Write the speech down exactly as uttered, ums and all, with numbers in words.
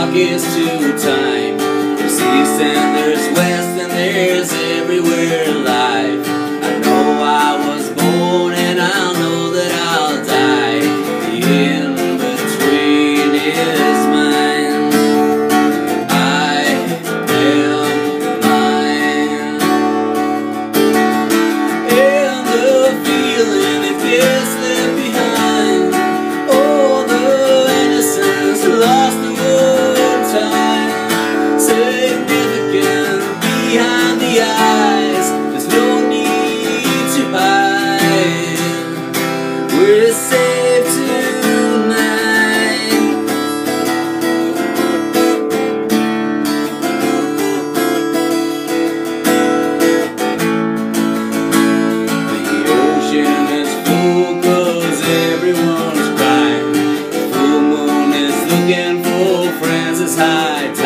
clock is to time. There's east and there's west and there's everywhere life. I know I was born and I'll know that I'll die. The in-between is mine. I am mine. And the feeling it gets left behind. Oh, the innocence lost over time. Significant behind the eyes. There's no need to hide. We're safe tonight. The ocean is full 'cause everyone's crying. The full moon is looking for friends. It's high time.